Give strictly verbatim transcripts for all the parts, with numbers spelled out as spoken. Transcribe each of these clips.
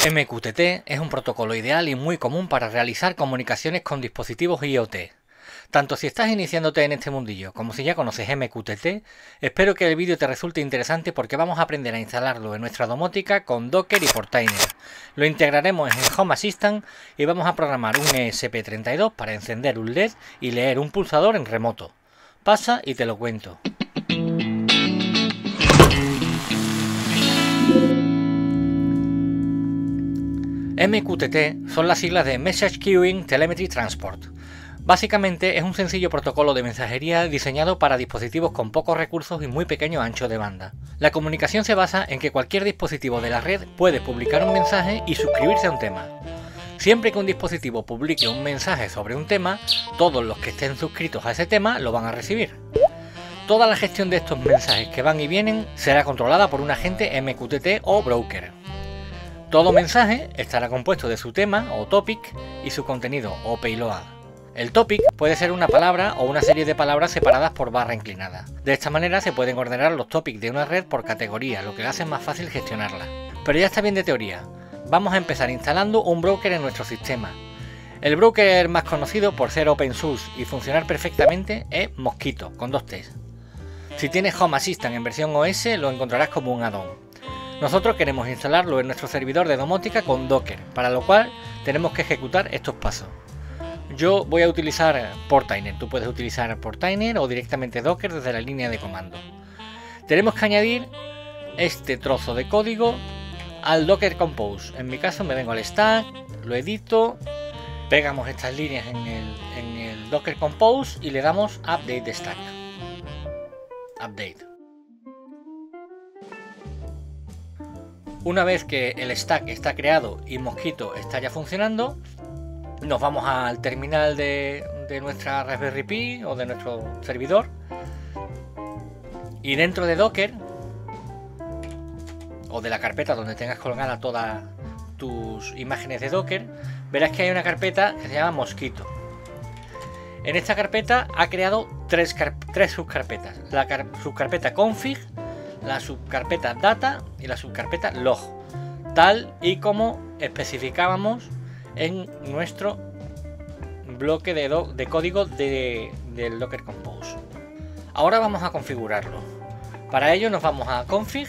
M Q T T es un protocolo ideal y muy común para realizar comunicaciones con dispositivos IoT. Tanto si estás iniciándote en este mundillo como si ya conoces M Q T T, espero que el vídeo te resulte interesante porque vamos a aprender a instalarlo en nuestra domótica con Docker y Portainer. Lo integraremos en Home Assistant y vamos a programar un E S P treinta y dos para encender un L E D y leer un pulsador en remoto. Pasa y te lo cuento. M Q T T son las siglas de Message Queuing Telemetry Transport. Básicamente es un sencillo protocolo de mensajería diseñado para dispositivos con pocos recursos y muy pequeño ancho de banda. La comunicación se basa en que cualquier dispositivo de la red puede publicar un mensaje y suscribirse a un tema. Siempre que un dispositivo publique un mensaje sobre un tema, todos los que estén suscritos a ese tema lo van a recibir. Toda la gestión de estos mensajes que van y vienen será controlada por un agente M Q T T o broker. Todo mensaje estará compuesto de su tema o topic y su contenido o payload. El topic puede ser una palabra o una serie de palabras separadas por barra inclinada. De esta manera se pueden ordenar los topics de una red por categoría, lo que hace más fácil gestionarla. Pero ya está bien de teoría. Vamos a empezar instalando un broker en nuestro sistema. El broker más conocido por ser open source y funcionar perfectamente es Mosquito, con dos T's. Si tienes Home Assistant en versión O S lo encontrarás como un add-on. Nosotros queremos instalarlo en nuestro servidor de domótica con Docker, para lo cual tenemos que ejecutar estos pasos. Yo voy a utilizar Portainer, tú puedes utilizar Portainer o directamente Docker desde la línea de comando. Tenemos que añadir este trozo de código al Docker Compose. En mi caso me vengo al stack, lo edito, pegamos estas líneas en el, en el Docker Compose y le damos Update de Stack. Update. Una vez que el stack está creado y Mosquito está ya funcionando, nos vamos al terminal de, de nuestra Raspberry Pi o de nuestro servidor y dentro de Docker o de la carpeta donde tengas colgada todas tus imágenes de Docker, verás que hay una carpeta que se llama Mosquito. En esta carpeta ha creado tres, tres subcarpetas: la subcarpeta config, la subcarpeta data y la subcarpeta log, tal y como especificábamos en nuestro bloque de, do, de código de, del Docker Compose. Ahora vamos a configurarlo. Para ello nos vamos a config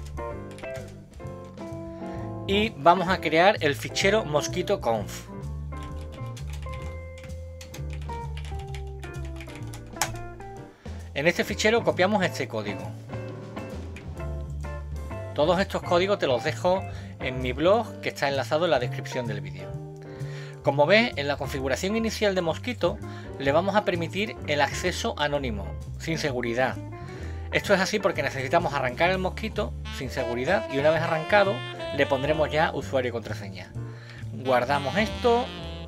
y vamos a crear el fichero mosquito conf. En este fichero copiamos este código. Todos estos códigos te los dejo en mi blog que está enlazado en la descripción del vídeo. Como ves, en la configuración inicial de Mosquito le vamos a permitir el acceso anónimo, sin seguridad. Esto es así porque necesitamos arrancar el Mosquito sin seguridad y una vez arrancado le pondremos ya usuario y contraseña. Guardamos esto,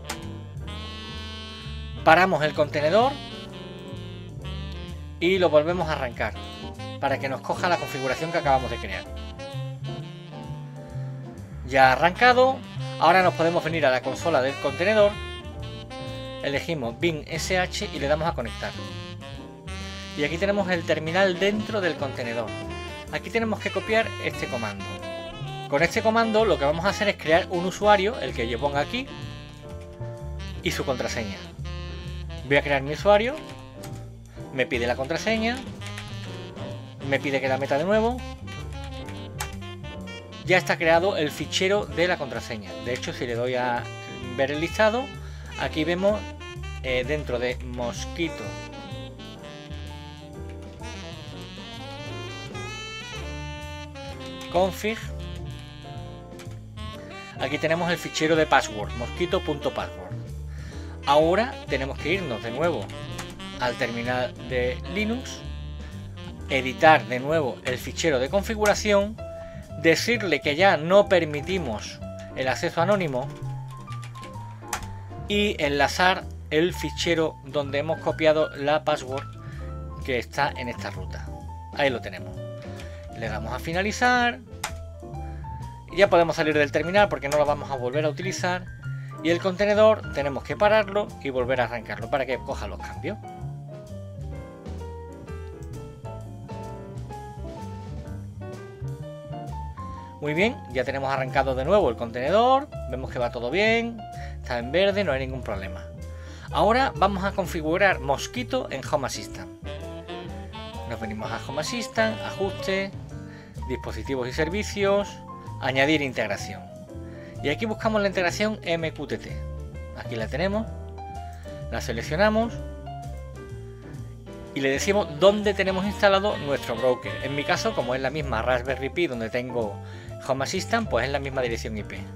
paramos el contenedor y lo volvemos a arrancar para que nos coja la configuración que acabamos de crear. Ya arrancado, ahora nos podemos venir a la consola del contenedor, elegimos bin S H y le damos a conectar. Y aquí tenemos el terminal dentro del contenedor. Aquí tenemos que copiar este comando. Con este comando lo que vamos a hacer es crear un usuario, el que yo ponga aquí, y su contraseña. Voy a crear mi usuario, me pide la contraseña, me pide que la meta de nuevo. Ya está creado el fichero de la contraseña. De hecho, si le doy a ver el listado, aquí vemos eh, dentro de Mosquito config, aquí tenemos el fichero de password, mosquito.password. Ahora tenemos que irnos de nuevo al terminal de Linux, editar de nuevo el fichero de configuración, decirle que ya no permitimos el acceso anónimo y enlazar el fichero donde hemos copiado la password que está en esta ruta. Ahí lo tenemos. Le damos a finalizar y ya podemos salir del terminal porque no lo vamos a volver a utilizar, y el contenedor tenemos que pararlo y volver a arrancarlo para que coja los cambios. Muy bien, ya tenemos arrancado de nuevo el contenedor, vemos que va todo bien, está en verde, no hay ningún problema. Ahora vamos a configurar Mosquito en Home Assistant. Nos venimos a Home Assistant, Ajuste, Dispositivos y Servicios, Añadir integración. Y aquí buscamos la integración M Q T T. Aquí la tenemos, la seleccionamos y le decimos dónde tenemos instalado nuestro broker. En mi caso, como es la misma Raspberry Pi donde tengo Home Assistant, pues es la misma dirección I P.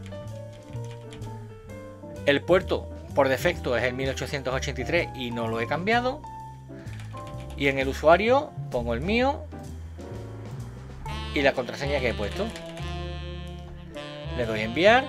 El puerto por defecto es el mil ochocientos ochenta y tres y no lo he cambiado. Y en el usuario pongo el mío y la contraseña que he puesto. Le doy a enviar.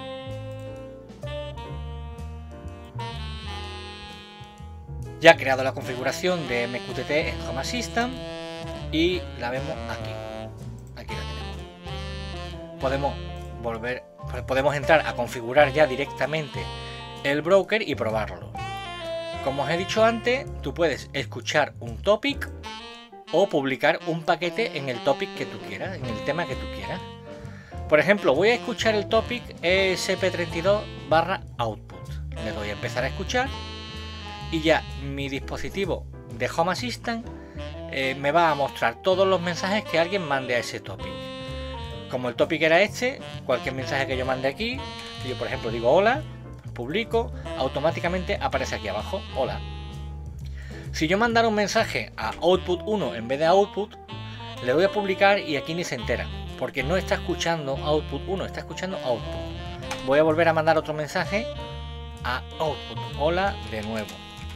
Ya he creado la configuración de M Q T T en Home Assistant y la vemos aquí. Aquí la tenemos. Podemos volver, podemos entrar a configurar ya directamente el broker y probarlo. Como os he dicho antes, tú puedes escuchar un topic o publicar un paquete en el topic que tú quieras, en el tema que tú quieras. Por ejemplo, voy a escuchar el topic E S P treinta y dos barra output. Le doy a empezar a escuchar y ya mi dispositivo de Home Assistant eh, me va a mostrar todos los mensajes que alguien mande a ese topic. Como el topic era este, cualquier mensaje que yo mande aquí, si yo por ejemplo digo hola, publico, automáticamente aparece aquí abajo, hola. Si yo mandara un mensaje a output uno en vez de output, le doy a publicar y aquí ni se entera, porque no está escuchando output uno, está escuchando output. Voy a volver a mandar otro mensaje a output, hola de nuevo.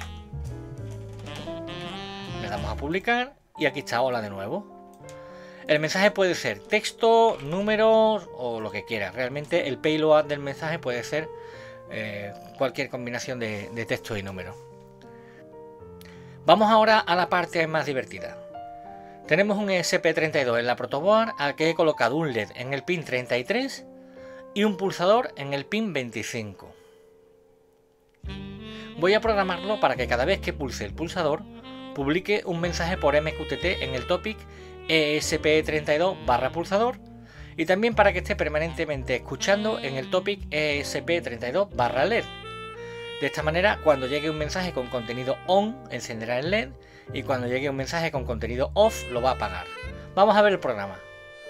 Le damos a publicar y aquí está hola de nuevo. El mensaje puede ser texto, números o lo que quiera. Realmente el payload del mensaje puede ser eh, cualquier combinación de, de texto y número. Vamos ahora a la parte más divertida. Tenemos un E S P treinta y dos en la protoboard al que he colocado un L E D en el pin treinta y tres y un pulsador en el pin veinticinco. Voy a programarlo para que cada vez que pulse el pulsador publique un mensaje por M Q T T en el topic E S P treinta y dos barra pulsador y también para que esté permanentemente escuchando en el topic E S P treinta y dos barra L E D. De esta manera, cuando llegue un mensaje con contenido on, encenderá el L E D y cuando llegue un mensaje con contenido off, lo va a apagar. Vamos a ver el programa.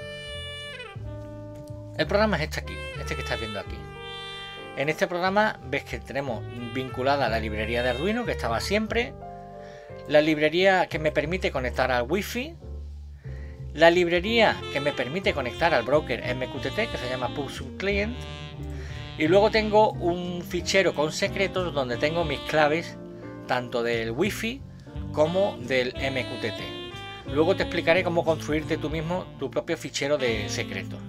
El programa es este aquí, este que estás viendo aquí. En este programa ves que tenemos vinculada la librería de Arduino, que estaba siempre, la librería que me permite conectar al Wi-Fi, la librería que me permite conectar al broker M Q T T, que se llama PubSubClient, y luego tengo un fichero con secretos donde tengo mis claves tanto del Wi-Fi como del M Q T T. Luego te explicaré cómo construirte tú mismo tu propio fichero de secretos.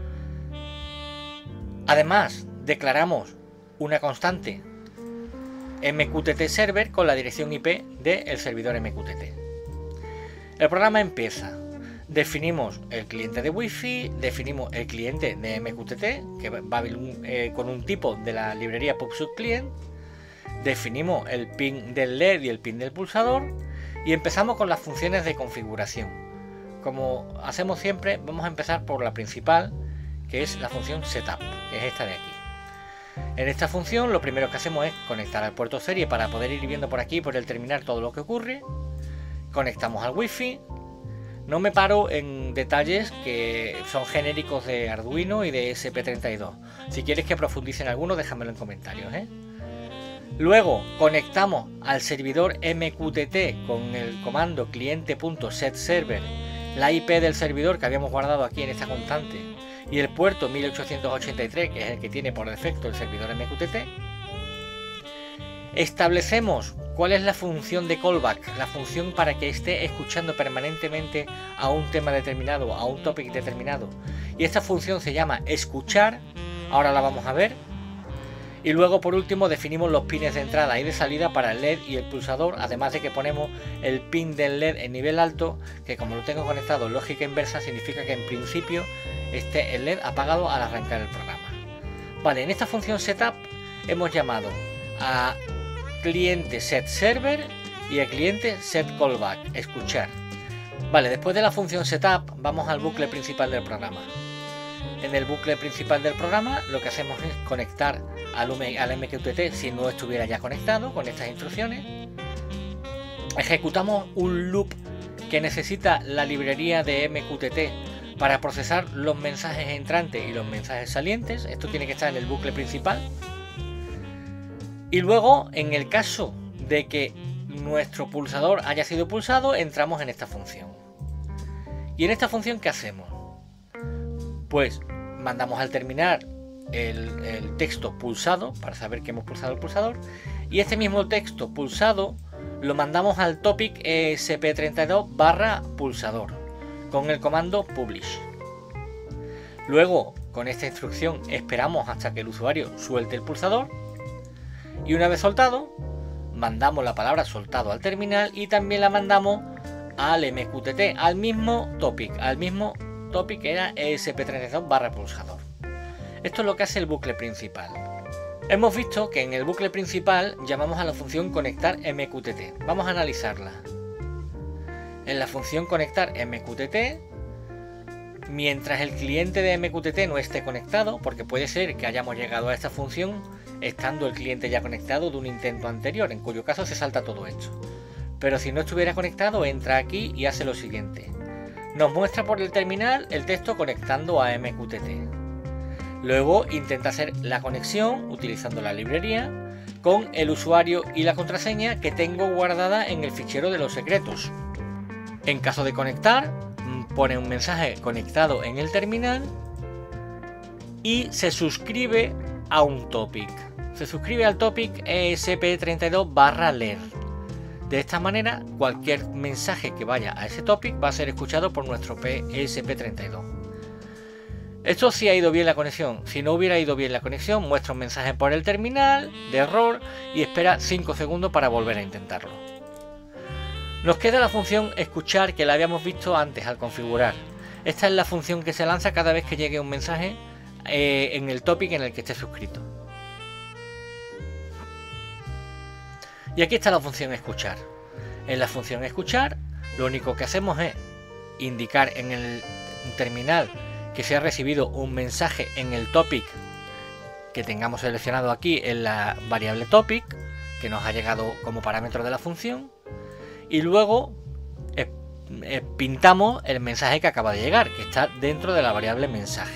Además, declaramos una constante M Q T T server con la dirección I P del servidor M Q T T. El programa empieza. Definimos el cliente de Wi-Fi, definimos el cliente de M Q T T, que va eh, con un tipo de la librería PubSubClient, definimos el pin del L E D y el pin del pulsador y empezamos con las funciones de configuración. Como hacemos siempre, vamos a empezar por la principal, que es la función setup, que es esta de aquí. En esta función lo primero que hacemos es conectar al puerto serie para poder ir viendo por aquí, por el terminal, todo lo que ocurre. Conectamos al Wi-Fi. No me paro en detalles que son genéricos de Arduino y de E S P treinta y dos. Si quieres que profundice en alguno, déjamelo en comentarios, ¿eh? Luego conectamos al servidor M Q T T con el comando cliente.setServer, la I P del servidor que habíamos guardado aquí en esta constante y el puerto mil ochocientos ochenta y tres, que es el que tiene por defecto el servidor M Q T T. Establecemos cuál es la función de callback, la función para que esté escuchando permanentemente a un tema determinado, a un topic determinado. Y esta función se llama escuchar, ahora la vamos a ver. Y luego por último definimos los pines de entrada y de salida para el L E D y el pulsador, además de que ponemos el pin del L E D en nivel alto, que como lo tengo conectado en lógica inversa significa que en principio esté el L E D apagado al arrancar el programa. Vale, en esta función setup hemos llamado a cliente set server y a cliente set callback, escuchar. Vale, después de la función setup vamos al bucle principal del programa. en el bucle principal del programa, lo que hacemos es conectar al, al M Q T T si no estuviera ya conectado con estas instrucciones. Ejecutamos un loop que necesita la librería de M Q T T para procesar los mensajes entrantes y los mensajes salientes. Esto tiene que estar en el bucle principal. Y luego, en el caso de que nuestro pulsador haya sido pulsado, entramos en esta función. ¿Y en esta función qué hacemos? Pues mandamos al terminal el, el texto pulsado para saber que hemos pulsado el pulsador, y este mismo texto pulsado lo mandamos al topic E S P treinta y dos barra pulsador con el comando publish. Luego, con esta instrucción esperamos hasta que el usuario suelte el pulsador, y una vez soltado mandamos la palabra soltado al terminal y también la mandamos al M Q T T, al mismo topic, al mismo topic que era E S P treinta y dos barra pulsador. Esto es lo que hace el bucle principal. Hemos visto que en el bucle principal llamamos a la función conectar M Q T T. Vamos a analizarla. En la función conectar M Q T T, mientras el cliente de M Q T T no esté conectado, porque puede ser que hayamos llegado a esta función estando el cliente ya conectado de un intento anterior, en cuyo caso se salta todo esto. Pero si no estuviera conectado, entra aquí y hace lo siguiente. Nos muestra por el terminal el texto conectando a M Q T T. Luego intenta hacer la conexión utilizando la librería con el usuario y la contraseña que tengo guardada en el fichero de los secretos. En caso de conectar, pone un mensaje conectado en el terminal y se suscribe a un topic. Se suscribe al topic E S P treinta y dos barra leer. De esta manera, cualquier mensaje que vaya a ese topic va a ser escuchado por nuestro E S P treinta y dos. Esto sí ha ido bien la conexión. Si no hubiera ido bien la conexión, muestra un mensaje por el terminal de error y espera cinco segundos para volver a intentarlo. Nos queda la función escuchar, que la habíamos visto antes al configurar. Esta es la función que se lanza cada vez que llegue un mensaje eh, en el topic en el que esté suscrito. Y aquí está la función escuchar. En la función escuchar, lo único que hacemos es indicar en el terminal que se ha recibido un mensaje en el topic que tengamos seleccionado aquí en la variable topic, que nos ha llegado como parámetro de la función, y luego eh, eh, pintamos el mensaje que acaba de llegar, que está dentro de la variable mensaje.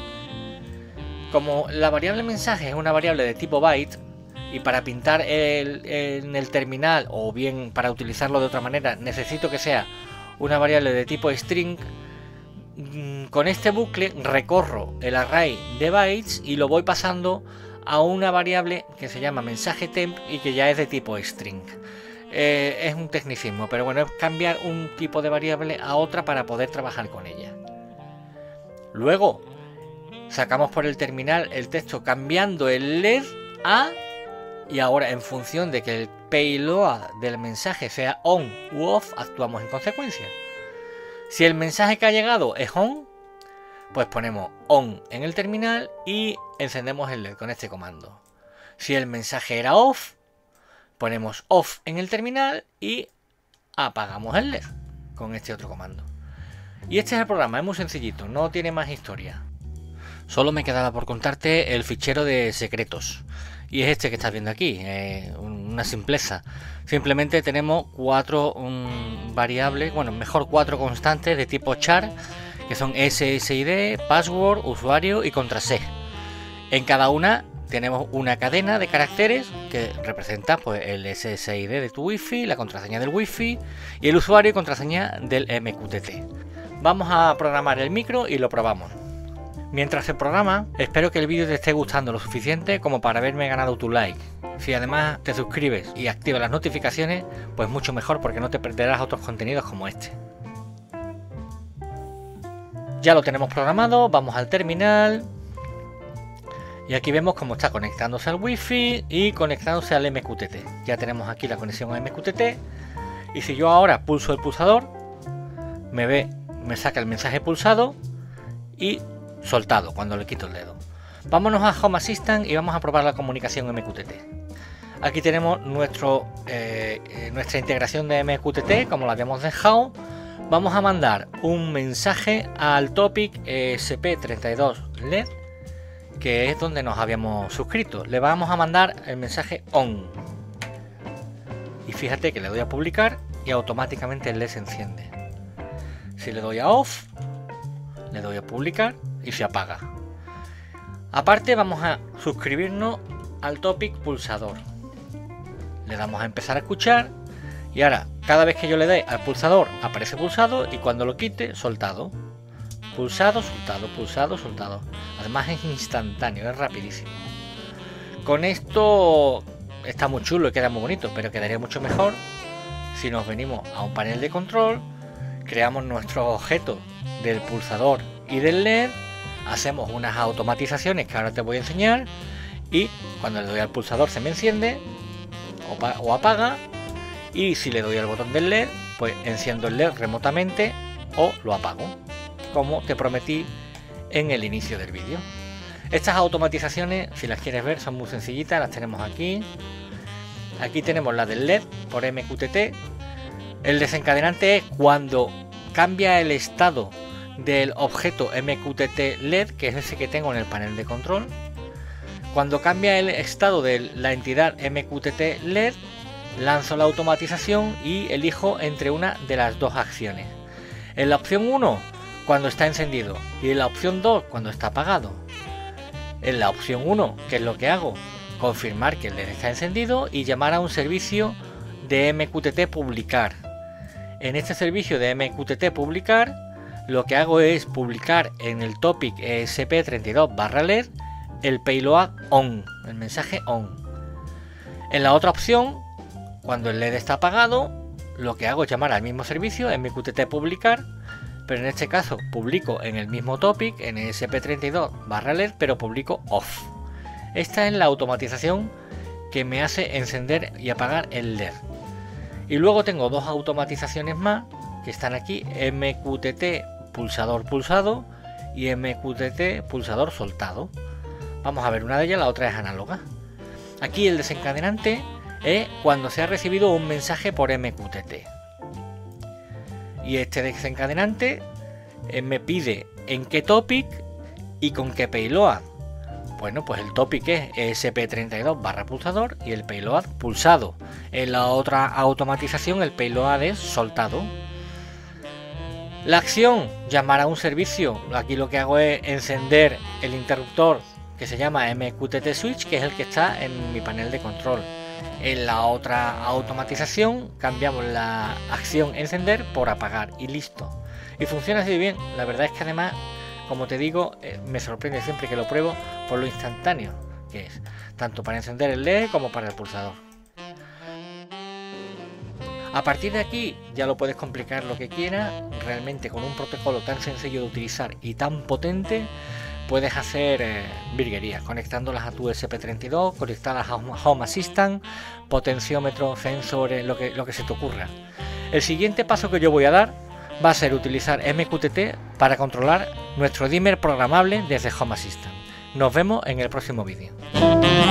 Como la variable mensaje es una variable de tipo byte, y para pintar el, en el terminal, o bien para utilizarlo de otra manera, necesito que sea una variable de tipo string, con este bucle recorro el array de bytes y lo voy pasando a una variable que se llama mensaje temp y que ya es de tipo string. Eh, es un tecnicismo, pero bueno, es cambiar un tipo de variable a otra para poder trabajar con ella. Luego sacamos por el terminal el texto cambiando el led a, y ahora en función de que el payload del mensaje sea on u off, actuamos en consecuencia. Si el mensaje que ha llegado es on, pues ponemos on en el terminal y encendemos el led con este comando. Si el mensaje era off, ponemos off en el terminal y apagamos el led con este otro comando. Y este es el programa, es muy sencillito, no tiene más historia. Solo me quedaba por contarte el fichero de secretos. Y es este que estás viendo aquí, eh, una simpleza. Simplemente tenemos cuatro um, variables, bueno, mejor cuatro constantes de tipo char, que son S S I D, password, usuario y contraseña. En cada una tenemos una cadena de caracteres que representa pues el S S I D de tu wifi, la contraseña del wifi y el usuario y contraseña del M Q T T. Vamos a programar el micro y lo probamos. Mientras se programa, espero que el vídeo te esté gustando lo suficiente como para haberme ganado tu like. Si además te suscribes y activas las notificaciones, pues mucho mejor, porque no te perderás otros contenidos como este. Ya lo tenemos programado, vamos al terminal. Y aquí vemos cómo está conectándose al wifi y conectándose al M Q T T. Ya tenemos aquí la conexión a M Q T T. Y si yo ahora pulso el pulsador, me ve, me saca el mensaje pulsado y soltado cuando le quito el dedo. Vámonos a Home Assistant y vamos a probar la comunicación M Q T T. Aquí tenemos nuestro, eh, nuestra integración de M Q T T como la habíamos dejado, vamos a mandar un mensaje al topic E S P treinta y dos L E D, que es donde nos habíamos suscrito. Le vamos a mandar el mensaje on. Y fíjate que le doy a publicar y automáticamente el L E D se enciende. Si le doy a off, le doy a publicar y se apaga. Aparte vamos a suscribirnos al topic pulsador. Le damos a empezar a escuchar y ahora cada vez que yo le dé al pulsador aparece pulsado y cuando lo quite soltado. Pulsado, soltado, pulsado, soltado. Además es instantáneo, es rapidísimo. Con esto está muy chulo y queda muy bonito, pero quedaría mucho mejor si nos venimos a un panel de control, creamos nuestros objetos del pulsador y del L E D, hacemos unas automatizaciones que ahora te voy a enseñar y cuando le doy al pulsador se me enciende o apaga, y si le doy al botón del L E D pues enciendo el L E D remotamente o lo apago, como te prometí en el inicio del vídeo. Estas automatizaciones, si las quieres ver, son muy sencillitas, las tenemos aquí. Aquí tenemos la del L E D por M Q T T. El desencadenante es cuando cambia el estado del objeto M Q T T L E D, que es ese que tengo en el panel de control. Cuando cambia el estado de la entidad M Q T T L E D, lanzo la automatización y elijo entre una de las dos acciones. En la opción uno, cuando está encendido, y en la opción dos, cuando está apagado. En la opción uno, ¿qué es lo que hago? Confirmar que el L E D está encendido y llamar a un servicio de M Q T T publicar. En este servicio de M Q T T publicar, lo que hago es publicar en el topic E S P treinta y dos barra L E D el payload on, el mensaje on. En la otra opción, cuando el L E D está apagado, lo que hago es llamar al mismo servicio, M Q T T publicar, pero en este caso publico en el mismo topic, en E S P treinta y dos barra L E D, pero publico off. Esta es la automatización que me hace encender y apagar el L E D. Y luego tengo dos automatizaciones más que están aquí, M Q T T pulsador pulsado y M Q T T pulsador soltado. Vamos a ver una de ellas, la otra es análoga. Aquí el desencadenante es cuando se ha recibido un mensaje por M Q T T. Y este desencadenante eh, me pide en qué topic y con qué payload. Bueno, pues el topic es E S P treinta y dos barra pulsador y el payload pulsado. En la otra automatización el payload es soltado. La acción, llamar a un servicio. Aquí lo que hago es encender el interruptor que se llama M Q T T switch, que es el que está en mi panel de control. En la otra automatización cambiamos la acción encender por apagar y listo. Y funciona así bien. La verdad es que además, como te digo, eh, me sorprende siempre que lo pruebo por lo instantáneo que es, tanto para encender el L E D como para el pulsador. A partir de aquí ya lo puedes complicar lo que quieras. Realmente con un protocolo tan sencillo de utilizar y tan potente puedes hacer eh, virguerías, conectándolas a tu E S P treinta y dos, conectadas a Home Assistant, potenciómetro, sensores, lo que, lo que se te ocurra. El siguiente paso que yo voy a dar va a ser utilizar M Q T T para controlar nuestro dimmer programable desde Home Assistant. Nos vemos en el próximo vídeo.